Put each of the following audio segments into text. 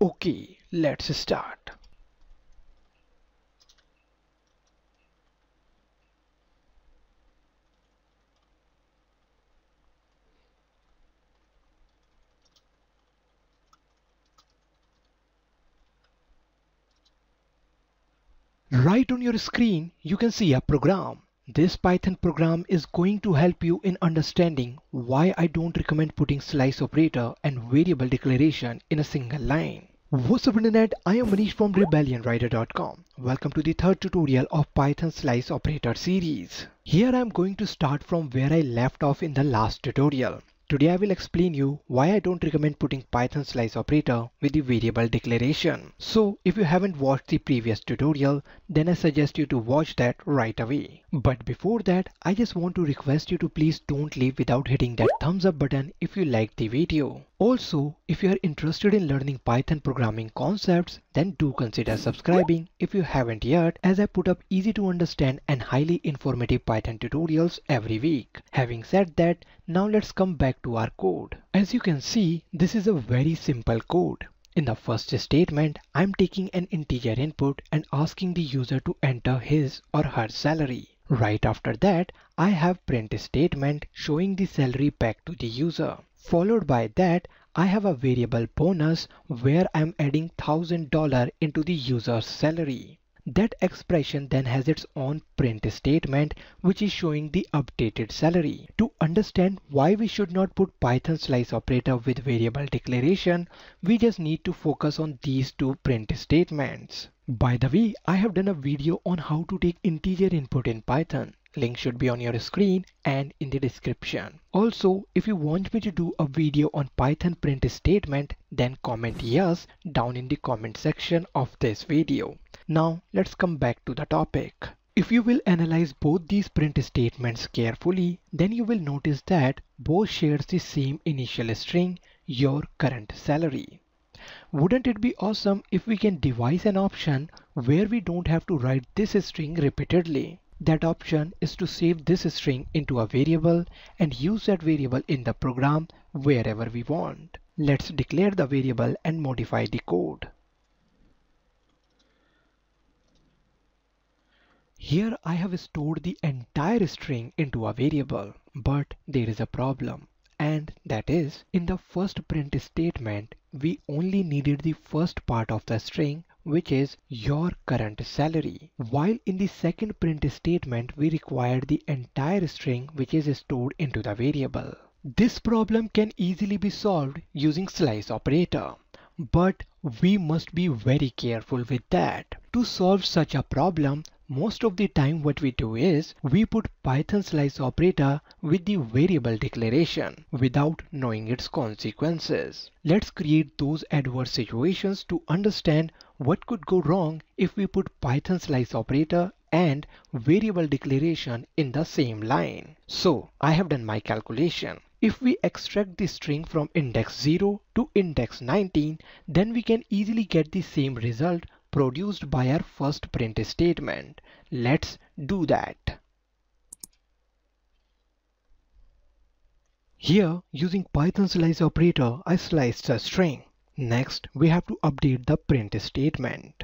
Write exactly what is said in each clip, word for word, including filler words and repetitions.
Okay, let's start. Right on your screen, you can see a program. This Python program is going to help you in understanding why I don't recommend putting slice operator and variable declaration in a single line. What's up internet, I am Manish from Rebellion Writer dot com. Welcome to the third tutorial of Python slice operator series. Here I am going to start from where I left off in the last tutorial. Today I will explain you why I don't recommend putting Python slice operator with the variable declaration. So if you haven't watched the previous tutorial, then I suggest you to watch that right away. But before that, I just want to request you to please don't leave without hitting that thumbs up button if you liked the video. Also, if you are interested in learning Python programming concepts, then do consider subscribing if you haven't yet, as I put up easy to understand and highly informative Python tutorials every week. Having said that, now let's come back to our code. As you can see, this is a very simple code. In the first statement, I'm taking an integer input and asking the user to enter his or her salary. Right after that, I have print statement showing the salary back to the user. Followed by that, I have a variable bonus where I'm adding one thousand dollars into the user's salary. That expression then has its own print statement which is showing the updated salary. To understand why we should not put Python slice operator with variable declaration, we just need to focus on these two print statements. By the way, I have done a video on how to take integer input in Python. Link should be on your screen and in the description. Also, if you want me to do a video on Python print statement, then comment yes down in the comment section of this video. Now let's come back to the topic. If you will analyze both these print statements carefully, then you will notice that both shares the same initial string, your current salary. Wouldn't it be awesome if we can devise an option where we don't have to write this string repeatedly? That option is to save this string into a variable and use that variable in the program wherever we want. Let's declare the variable and modify the code. Here I have stored the entire string into a variable, but there is a problem. And that is, in the first print statement, we only needed the first part of the string, which is your current salary. While in the second print statement, we required the entire string which is stored into the variable. This problem can easily be solved using slice operator. But we must be very careful with that. To solve such a problem, most of the time what we do is we put Python slice operator with the variable declaration without knowing its consequences. Let's create those adverse situations to understand what could go wrong if we put Python slice operator and variable declaration in the same line. So I have done my calculation. If we extract the string from index zero to index nineteen, then we can easily get the same result produced by our first print statement. Let's do that. Here, using Python slice operator, I sliced a string. Next, we have to update the print statement.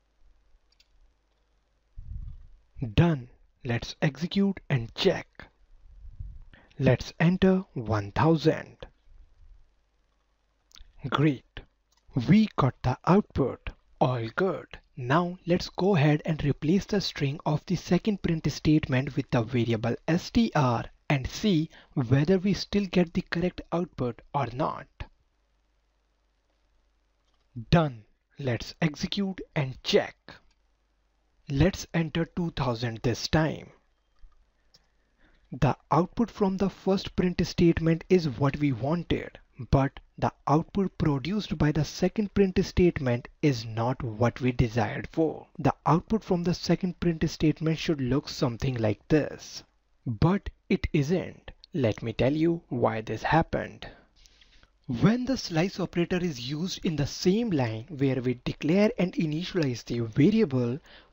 Done. Let's execute and check. Let's enter one thousand. Great. We got the output. All good. Now let's go ahead and replace the string of the second print statement with the variable str and see whether we still get the correct output or not. Done. Let's execute and check. Let's enter two thousand this time. The output from the first print statement is what we wanted, but the output produced by the second print statement is not what we desired for. The output from the second print statement should look something like this. But it isn't. Let me tell you why this happened. When the slice operator is used in the same line where we declare and initialize the variable,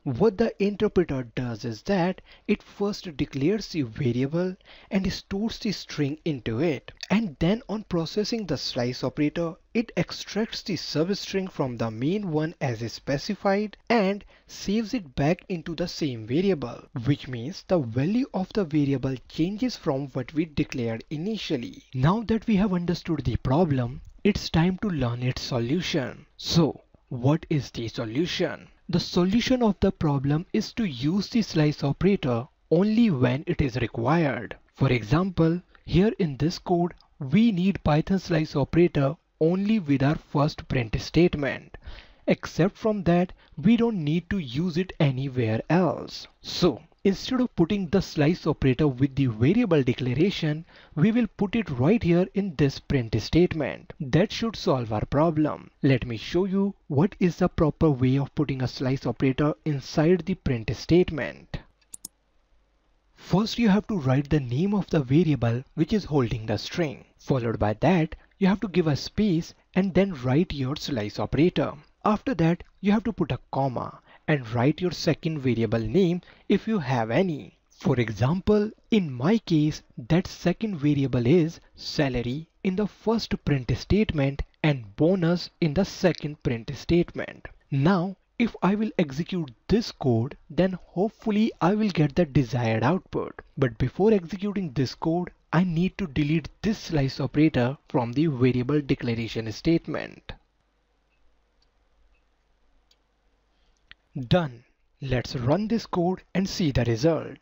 What the interpreter does is that it first declares the variable and stores the string into it, and then on processing the slice operator, it extracts the substring from the main one as specified and saves it back into the same variable, which means the value of the variable changes from what we declared initially. Now that we have understood the problem, it's time to learn its solution. So, what is the solution? The solution of the problem is to use the slice operator only when it is required. For example, here in this code, we need Python slice operator only with our first print statement. Except from that, we don't need to use it anywhere else. So, instead of putting the slice operator with the variable declaration, we will put it right here in this print statement. That should solve our problem. Let me show you what is the proper way of putting a slice operator inside the print statement. First, you have to write the name of the variable which is holding the string. Followed by that, you have to give a space and then write your slice operator. After that, you have to put a comma and write your second variable name if you have any. For example, in my case, that second variable is salary in the first print statement and bonus in the second print statement. Now, if I will execute this code, then hopefully I will get the desired output. But before executing this code, I need to delete this slice operator from the variable declaration statement. Done. Let's run this code and see the result.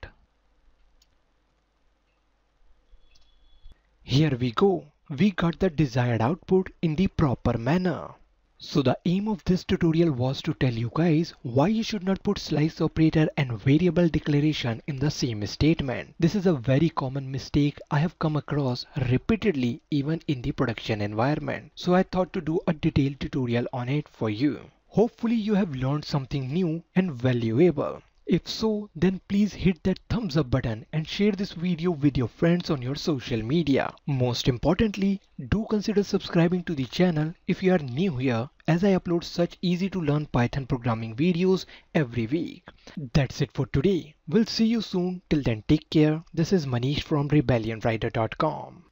Here we go. We got the desired output in the proper manner. So the aim of this tutorial was to tell you guys why you should not put slice operator and variable declaration in the same statement. This is a very common mistake I have come across repeatedly even in the production environment. So I thought to do a detailed tutorial on it for you. Hopefully you have learned something new and valuable. If so, then please hit that thumbs up button and share this video with your friends on your social media. Most importantly, do consider subscribing to the channel if you are new here, as I upload such easy to learn Python programming videos every week. That's it for today. We'll see you soon. Till then, take care. This is Manish from rebellion writer dot com.